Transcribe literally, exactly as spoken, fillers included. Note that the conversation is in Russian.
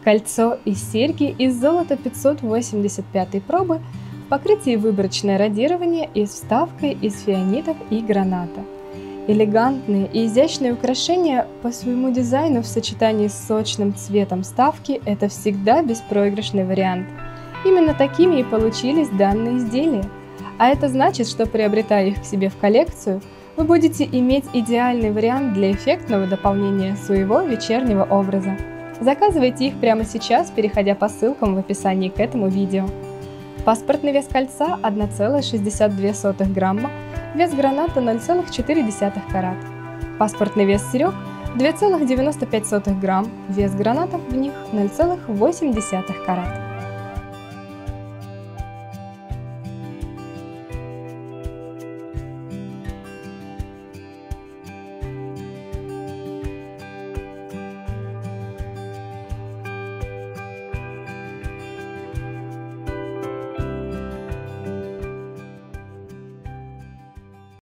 Кольцо и серьги из золота пятьсот восемьдесят пятой пробы в покрытии выборочное радирование и с вставкой из фианитов и граната. Элегантные и изящные украшения по своему дизайну в сочетании с сочным цветом вставки – это всегда беспроигрышный вариант. Именно такими и получились данные изделия. А это значит, что приобретая их к себе в коллекцию, вы будете иметь идеальный вариант для эффектного дополнения своего вечернего образа. Заказывайте их прямо сейчас, переходя по ссылкам в описании к этому видео. Паспортный вес кольца одна целая шестьдесят две сотых грамма, вес граната ноль целых четыре десятых карат. Паспортный вес серег две целых девяносто пять сотых грамм, вес гранатов в них ноль целых восемь десятых карат.